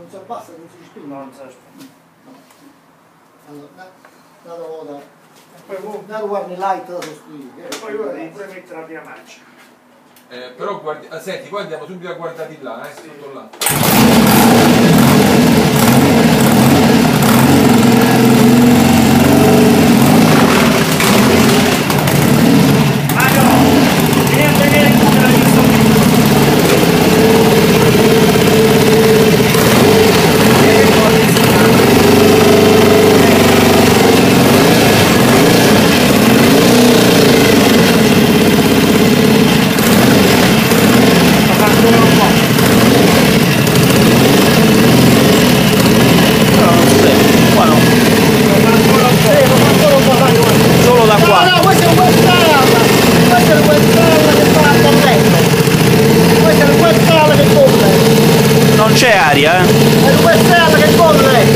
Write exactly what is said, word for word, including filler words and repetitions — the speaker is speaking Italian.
non si abbassa, non si spinge. No, non si spinge. Allora, una volta, poi una guardi light da sostituire. E poi ora devi pure mettere la prima marcia. Eh, però guardi, ah, senti, qua andiamo subito a guardare di là, eh, sì. sotto là. Solo da qua. No, no, questa è un quest'ala, questa è un quest'ala che sta bollendo, questa è un quest'ala che bolle, Non c'è aria, eh? è un quest'ala che bolle.